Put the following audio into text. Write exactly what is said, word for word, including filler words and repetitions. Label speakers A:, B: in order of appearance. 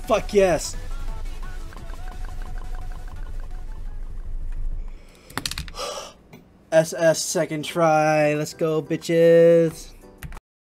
A: Fuck yes. S S second try. Let's go, bitches.